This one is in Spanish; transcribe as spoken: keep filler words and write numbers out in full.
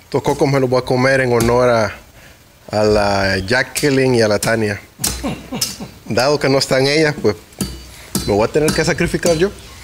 Estos cocos me los voy a comer en honor a, a la Jacqueline y a la Tania. Dado que no están ellas, pues me voy a tener que sacrificar yo.